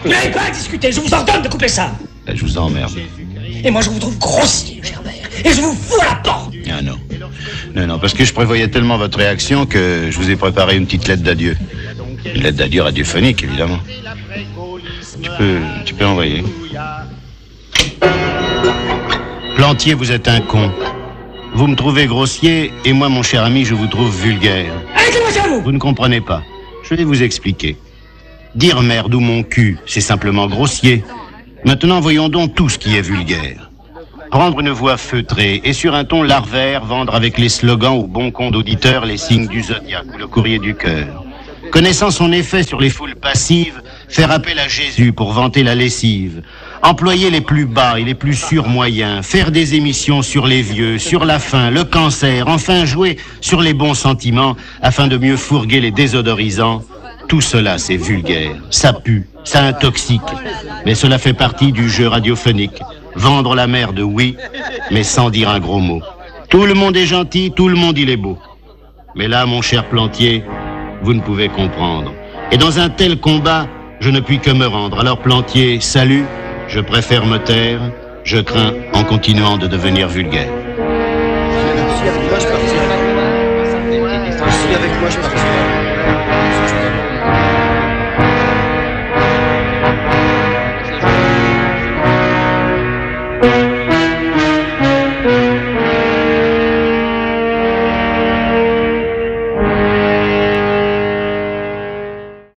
Vous n'avez pas à discuter, je vous ordonne de couper ça. Ben, je vous emmerde. Et moi je vous trouve grossier, Gerbert. Et je vous fous à la porte. Ah non. Non, parce que je prévoyais tellement votre réaction que je vous ai préparé une petite lettre d'adieu. Une lettre d'adieu radiophonique, évidemment. Tu peux envoyer. Plantier, vous êtes un con. Vous me trouvez grossier, et moi, mon cher ami, je vous trouve vulgaire. Arrêtez-moi ça, vous. Vous ne comprenez pas. Je vais vous expliquer. Dire merde ou mon cul, c'est simplement grossier. Maintenant, voyons donc tout ce qui est vulgaire. Prendre une voix feutrée et sur un ton larvaire, vendre avec les slogans au bon compte d'auditeurs les signes du zodiaque ou le courrier du cœur. Connaissant son effet sur les foules passives, faire appel à Jésus pour vanter la lessive. Employer les plus bas et les plus sûrs moyens, faire des émissions sur les vieux, sur la faim, le cancer, enfin jouer sur les bons sentiments afin de mieux fourguer les désodorisants. Tout cela, c'est vulgaire, ça pue, ça intoxique, mais cela fait partie du jeu radiophonique. Vendre la merde, oui, mais sans dire un gros mot. Tout le monde est gentil, tout le monde il est beau. Mais là, mon cher Plantier, vous ne pouvez comprendre. Et dans un tel combat, je ne puis que me rendre. Alors Plantier, salut, je préfère me taire, je crains en continuant de devenir vulgaire. Si avec moi je partirai.